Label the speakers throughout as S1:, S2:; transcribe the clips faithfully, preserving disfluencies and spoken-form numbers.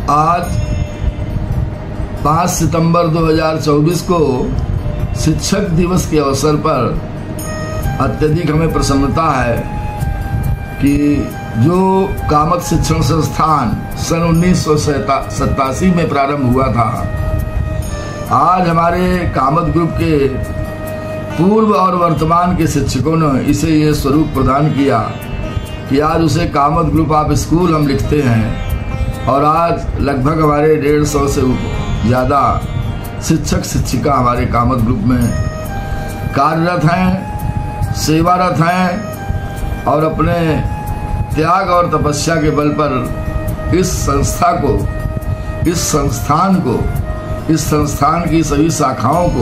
S1: आज पाँच सितंबर दो हज़ार चौबीस को शिक्षक दिवस के अवसर पर अत्यधिक हमें प्रसन्नता है कि जो कामत शिक्षण संस्थान सन उन्नीस सौ सत्तासी में प्रारंभ हुआ था, आज हमारे कामत ग्रुप के पूर्व और वर्तमान के शिक्षकों ने इसे ये स्वरूप प्रदान किया कि आज उसे कामत ग्रुप ऑफ स्कूल हम लिखते हैं। और आज लगभग हमारे डेढ़ सौ से ज़्यादा शिक्षक शिक्षिका हमारे कामत ग्रुप में कार्यरत हैं, सेवारत हैं और अपने त्याग और तपस्या के बल पर इस संस्था को, इस संस्थान को, इस संस्थान की सभी शाखाओं को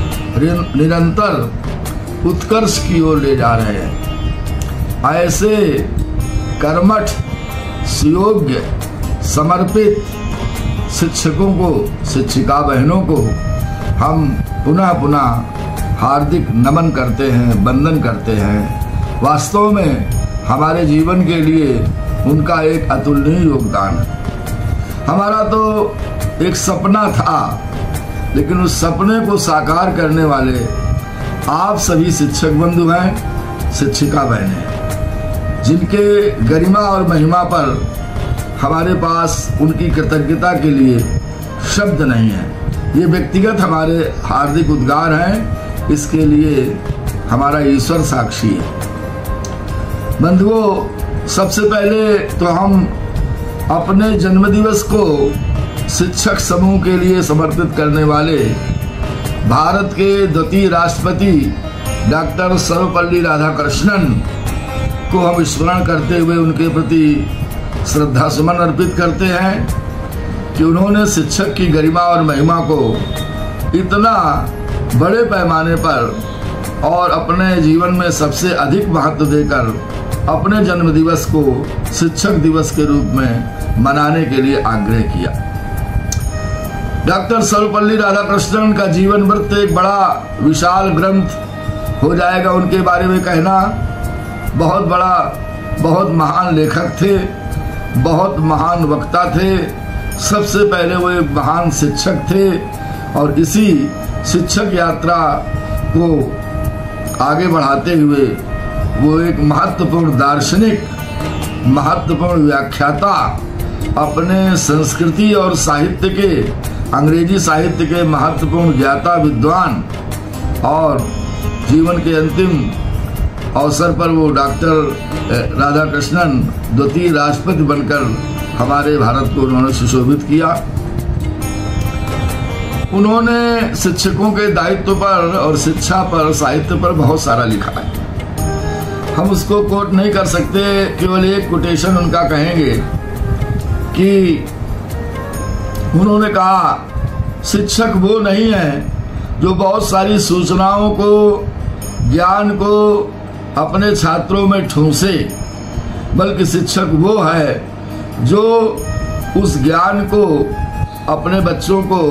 S1: निरंतर उत्कर्ष की ओर ले जा रहे हैं। ऐसे कर्मठ, सुयोग्य, समर्पित शिक्षकों को, शिक्षिका बहनों को हम पुनः पुनः हार्दिक नमन करते हैं, वंदन करते हैं। वास्तव में हमारे जीवन के लिए उनका एक अतुलनीय योगदान है। हमारा तो एक सपना था, लेकिन उस सपने को साकार करने वाले आप सभी शिक्षक बंधु हैं, शिक्षिका बहनें, जिनके गरिमा और महिमा पर हमारे पास उनकी कृतज्ञता के लिए शब्द नहीं है। ये व्यक्तिगत हमारे हार्दिक उद्गार हैं, इसके लिए हमारा ईश्वर साक्षी है। बंधुओं, सबसे पहले तो हम अपने जन्मदिवस को शिक्षक समूह के लिए समर्पित करने वाले भारत के द्वितीय राष्ट्रपति डॉक्टर सर्वपल्ली राधाकृष्णन को हम स्मरण करते हुए उनके प्रति श्रद्धा सुमन अर्पित करते हैं कि उन्होंने शिक्षक की गरिमा और महिमा को इतना बड़े पैमाने पर और अपने जीवन में सबसे अधिक महत्व देकर अपने जन्मदिवस को शिक्षक दिवस के रूप में मनाने के लिए आग्रह किया। डॉक्टर सर्वपल्ली राधाकृष्णन का जीवन वृत्त एक बड़ा विशाल ग्रंथ हो जाएगा। उनके बारे में कहना, बहुत बड़ा, बहुत महान लेखक थे, बहुत महान वक्ता थे, सबसे पहले वो एक महान शिक्षक थे और इसी शिक्षक यात्रा को आगे बढ़ाते हुए वो एक महत्वपूर्ण दार्शनिक, महत्वपूर्ण व्याख्याता, अपने संस्कृति और साहित्य के, अंग्रेजी साहित्य के महत्वपूर्ण ज्ञाता, विद्वान और जीवन के अंतिम अवसर पर वो डॉक्टर राधाकृष्णन द्वितीय राष्ट्रपति बनकर हमारे भारत को उन्होंने सुशोभित किया। उन्होंने शिक्षकों के दायित्व पर और शिक्षा पर, साहित्य पर बहुत सारा लिखा है। हम उसको कोट नहीं कर सकते, केवल एक कोटेशन उनका कहेंगे कि उन्होंने कहा, शिक्षक वो नहीं है जो बहुत सारी सूचनाओं को, ज्ञान को अपने छात्रों में ठूंसे, बल्कि शिक्षक वो है जो उस ज्ञान को अपने बच्चों को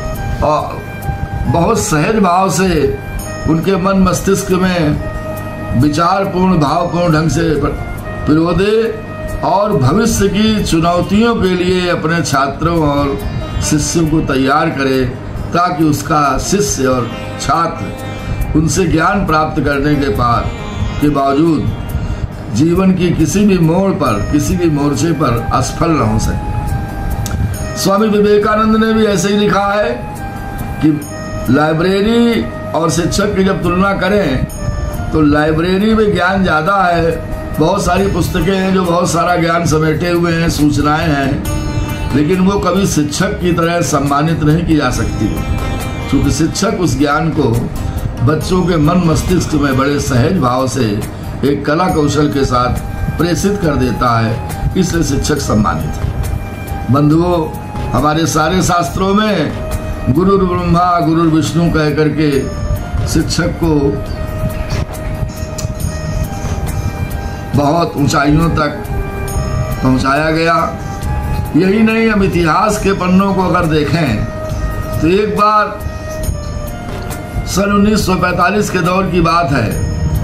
S1: बहुत सहज भाव से उनके मन मस्तिष्क में विचारपूर्ण, भावपूर्ण ढंग से पिरो दे और भविष्य की चुनौतियों के लिए अपने छात्रों और शिष्यों को तैयार करे, ताकि उसका शिष्य और छात्र उनसे ज्ञान प्राप्त करने के बाद के बावजूद जीवन की किसी भी मोड़ पर, किसी भी मोर्चे पर असफल न हो सके। स्वामी विवेकानंद ने भी ऐसे ही लिखा है कि लाइब्रेरी और शिक्षक की जब तुलना करें तो लाइब्रेरी में ज्ञान ज़्यादा है, बहुत सारी पुस्तकें हैं जो बहुत सारा ज्ञान समेटे हुए हैं, सूचनाएं हैं, लेकिन वो कभी शिक्षक की तरह सम्मानित नहीं की जा सकती, क्योंकि शिक्षक उस ज्ञान को बच्चों के मन मस्तिष्क में बड़े सहज भाव से एक कला कौशल के साथ प्रेषित कर देता है, इसलिए शिक्षक सम्मानित है। बंधुओं, हमारे सारे शास्त्रों में गुरु ब्रह्मा गुरु विष्णु कह करके शिक्षक को बहुत ऊंचाइयों तक पहुंचाया गया। यही नहीं, हम इतिहास के पन्नों को अगर देखें तो एक बार सन उन्नीस सौ पैंतालीस के दौर की बात है,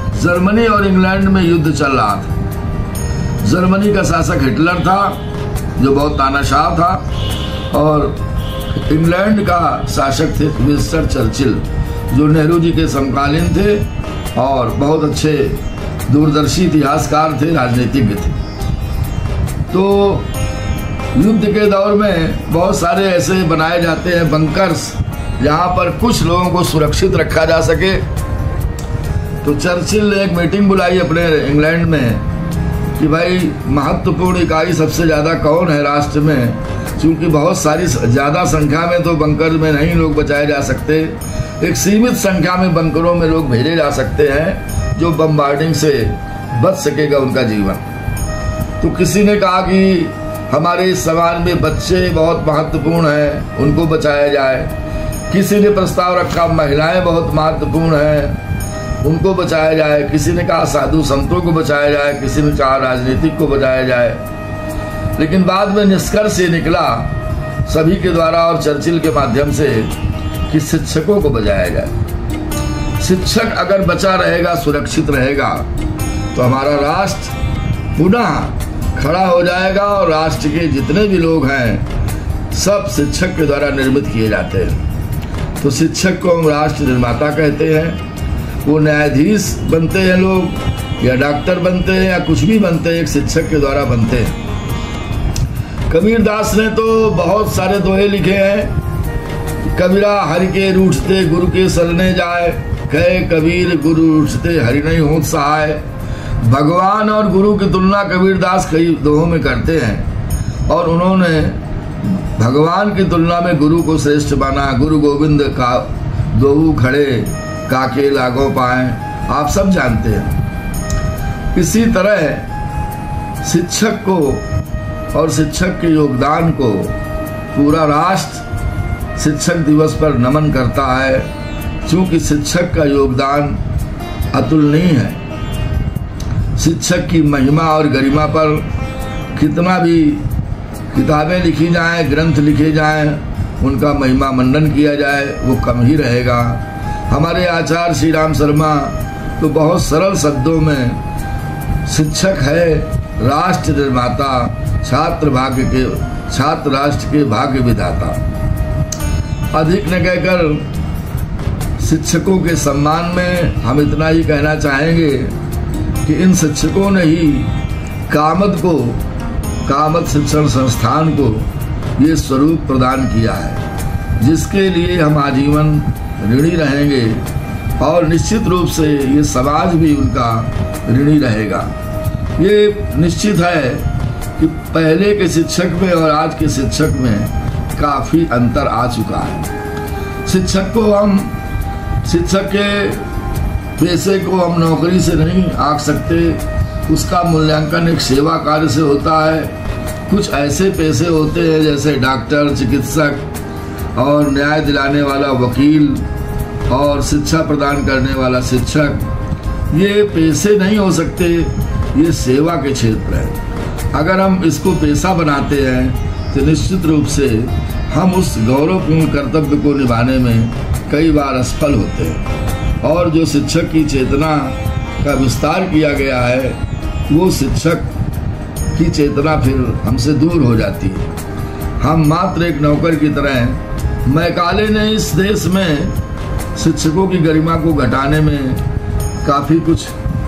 S1: जर्मनी और इंग्लैंड में युद्ध चल रहा था। जर्मनी का शासक हिटलर था जो बहुत तानाशाह था, और इंग्लैंड का शासक थे विंस्टन चर्चिल, जो नेहरू जी के समकालीन थे और बहुत अच्छे दूरदर्शी इतिहासकार थे, राजनीतिज्ञ थे। तो युद्ध के दौर में बहुत सारे ऐसे बनाए जाते हैं बंकर्स, जहाँ पर कुछ लोगों को सुरक्षित रखा जा सके। तो चर्चिल ने एक मीटिंग बुलाई अपने इंग्लैंड में कि भाई महत्वपूर्ण इकाई सबसे ज़्यादा कौन है राष्ट्र में, क्योंकि बहुत सारी ज़्यादा संख्या में तो बंकर में नहीं लोग बचाए जा सकते, एक सीमित संख्या में बंकरों में लोग भेजे जा सकते हैं जो बम्बार्डिंग से बच सकेगा उनका जीवन। तो किसी ने कहा कि हमारे इस समाज में बच्चे बहुत महत्वपूर्ण हैं, उनको बचाया जाए। किसी ने प्रस्ताव रखा महिलाएं बहुत महत्वपूर्ण हैं, उनको बचाया जाए। किसी ने कहा साधु संतों को बचाया जाए, किसी ने कहा राजनीतिक को बचाया जाए। लेकिन बाद में निष्कर्ष ये निकला सभी के द्वारा और चर्चिल के माध्यम से कि शिक्षकों को बचाया जाए। शिक्षक अगर बचा रहेगा, सुरक्षित रहेगा, तो हमारा राष्ट्र पुनः खड़ा हो जाएगा और राष्ट्र के जितने भी लोग हैं सब शिक्षक के द्वारा निर्मित किए जाते हैं। तो शिक्षक को हम राष्ट्र निर्माता कहते हैं। वो न्यायाधीश बनते हैं लोग, या डॉक्टर बनते हैं, या कुछ भी बनते हैं, एक शिक्षक के द्वारा बनते हैं। कबीर दास ने तो बहुत सारे दोहे लिखे हैं। कबीरा हरि के रूठते गुरु के शरणे जाए, कहे कबीर गुरु रूठते हरि नहीं होत सहाय। भगवान और गुरु की तुलना कबीर दास कई दोहों में करते हैं, और उन्होंने भगवान की तुलना में गुरु को श्रेष्ठ माना। गुरु गोविंद का दोहू खड़े काके लागो पाए, आप सब जानते हैं। इसी तरह शिक्षक को और शिक्षक के योगदान को पूरा राष्ट्र शिक्षक दिवस पर नमन करता है, क्योंकि शिक्षक का योगदान अतुलनीय है। शिक्षक की महिमा और गरिमा पर कितना भी किताबें लिखी जाएं, ग्रंथ लिखे जाएं, उनका महिमा मंडन किया जाए, वो कम ही रहेगा। हमारे आचार्य श्री राम शर्मा तो बहुत सरल शब्दों में शिक्षक है राष्ट्र निर्माता, छात्र भाग्य के छात्र राष्ट्र के भाग्य विधाता। अधिक न कहकर शिक्षकों के सम्मान में हम इतना ही कहना चाहेंगे कि इन शिक्षकों ने ही कामद को कामद शिक्षण संस्थान को ये स्वरूप प्रदान किया है, जिसके लिए हम आजीवन ऋणी रहेंगे, और निश्चित रूप से ये समाज भी उनका ऋणी रहेगा। ये निश्चित है कि पहले के शिक्षक में और आज के शिक्षक में काफ़ी अंतर आ चुका है। शिक्षक को हम शिक्षक के पैसे को हम नौकरी से नहीं आंक सकते, उसका मूल्यांकन एक सेवा कार्य से होता है। कुछ ऐसे पैसे होते हैं जैसे डॉक्टर, चिकित्सक और न्याय दिलाने वाला वकील और शिक्षा प्रदान करने वाला शिक्षक, ये पैसे नहीं हो सकते, ये सेवा के क्षेत्र है। अगर हम इसको पेशा बनाते हैं तो निश्चित रूप से हम उस गौरवपूर्ण कर्तव्य को निभाने में कई बार असफल होते हैं। और जो शिक्षक की चेतना का विस्तार किया गया है, वो शिक्षक की चेतना फिर हमसे दूर हो जाती है। हम मात्र एक नौकर की तरह। मैकाले ने इस देश में शिक्षकों की गरिमा को घटाने में काफ़ी कुछ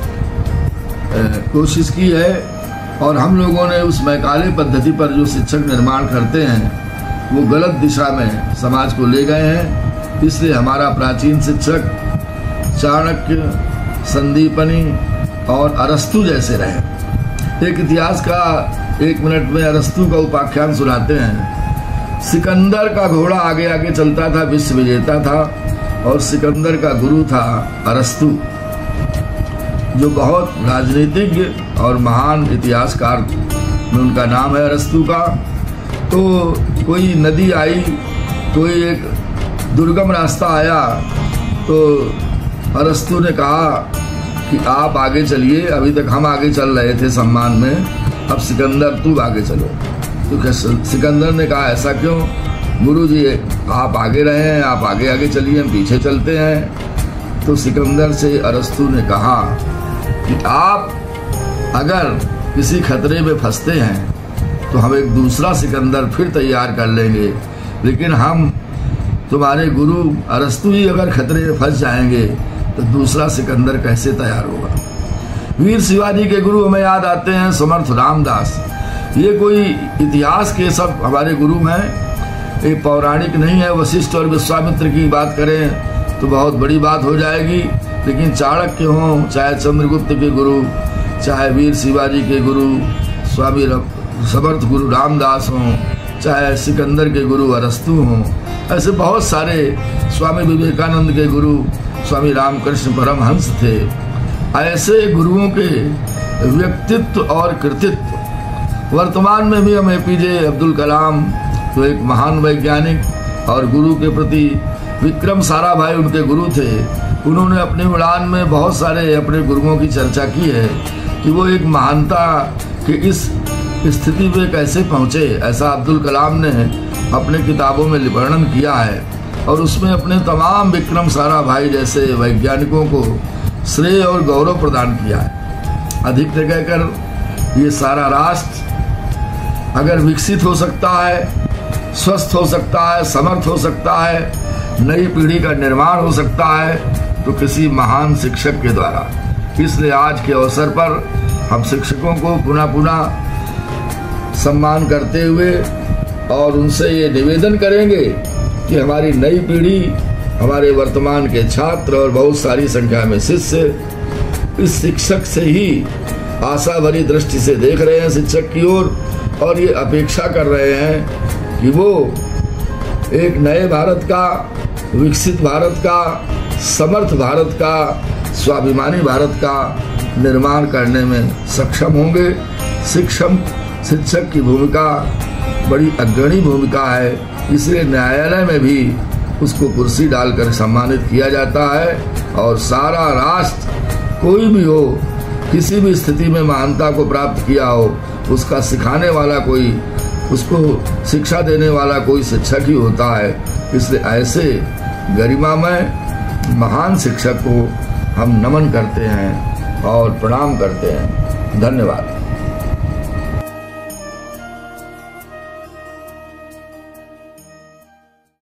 S1: कोशिश की है, और हम लोगों ने उस मैकाले पद्धति पर जो शिक्षक निर्माण करते हैं वो गलत दिशा में समाज को ले गए हैं। इसलिए हमारा प्राचीन शिक्षक चाणक्य, संदीपनी और अरस्तु जैसे रहे। एक इतिहास का एक मिनट में अरस्तु का उपाख्यान सुनाते हैं। सिकंदर का घोड़ा आगे आगे चलता था, विश्व विजेता था, और सिकंदर का गुरु था अरस्तु, जो बहुत राजनीतिज्ञ और महान इतिहासकार में उनका नाम है अरस्तु का। तो कोई नदी आई, कोई एक दुर्गम रास्ता आया, तो अरस्तु ने कहा कि आप आगे चलिए, अभी तक हम आगे चल रहे थे सम्मान में, अब सिकंदर तू आगे चलो। तो सिकंदर ने कहा ऐसा क्यों गुरु जी, आप आगे रहे हैं, आप आगे आगे चलिए, हम पीछे चलते हैं। तो सिकंदर से अरस्तु ने कहा कि आप अगर किसी खतरे में फंसते हैं तो हम एक दूसरा सिकंदर फिर तैयार कर लेंगे। लेकिन हम तुम्हारे गुरु अरस्तु ही अगर खतरे में फंस जाएंगे तो दूसरा सिकंदर कैसे तैयार होगा। वीर शिवाजी के गुरु हमें याद आते हैं समर्थ रामदास। ये कोई इतिहास के सब हमारे गुरु हैं, ये पौराणिक नहीं है। वशिष्ठ और विश्वामित्र की बात करें तो बहुत बड़ी बात हो जाएगी, लेकिन चाणक्य हों, चाहे चंद्रगुप्त के गुरु, चाहे वीर शिवाजी के गुरु स्वामी समर्थ गुरु रामदास हों, चाहे सिकंदर के गुरु अरस्तु हों, ऐसे बहुत सारे, स्वामी विवेकानंद के गुरु स्वामी रामकृष्ण परमहंस थे। ऐसे गुरुओं के व्यक्तित्व और कृतित्व वर्तमान में भी हम एपीजे अब्दुल कलाम तो एक महान वैज्ञानिक और गुरु के प्रति विक्रम साराभाई उनके गुरु थे। उन्होंने अपनी उड़ान में बहुत सारे अपने गुरुओं की चर्चा की है कि वो एक महानता के इस स्थिति पे कैसे पहुँचे। ऐसा अब्दुल कलाम ने अपने किताबों में वर्णन किया है और उसमें अपने तमाम विक्रम साराभाई जैसे वैज्ञानिकों को श्रेय और गौरव प्रदान किया है। अधिक से कहकर ये सारा राष्ट्र अगर विकसित हो सकता है, स्वस्थ हो सकता है, समर्थ हो सकता है, नई पीढ़ी का निर्माण हो सकता है तो किसी महान शिक्षक के द्वारा। इसलिए आज के अवसर पर हम शिक्षकों को पुनः पुनः सम्मान करते हुए और उनसे ये निवेदन करेंगे कि हमारी नई पीढ़ी, हमारे वर्तमान के छात्र और बहुत सारी संख्या में शिष्य इस शिक्षक से ही आशा भरी दृष्टि से देख रहे हैं शिक्षक की ओर, और ये अपेक्षा कर रहे हैं कि वो एक नए भारत का, विकसित भारत का, समर्थ भारत का, स्वाभिमानी भारत का निर्माण करने में सक्षम होंगे। शिक्षक शिक्षक की भूमिका बड़ी अग्रणी भूमिका है, इसलिए न्यायालय में भी उसको कुर्सी डालकर सम्मानित किया जाता है। और सारा राष्ट्र कोई भी हो, किसी भी स्थिति में महानता को प्राप्त किया हो, उसका सिखाने वाला कोई, उसको शिक्षा देने वाला कोई शिक्षक ही होता है। इसलिए ऐसे गरिमामय महान शिक्षक को हम नमन करते हैं और प्रणाम करते हैं। धन्यवाद।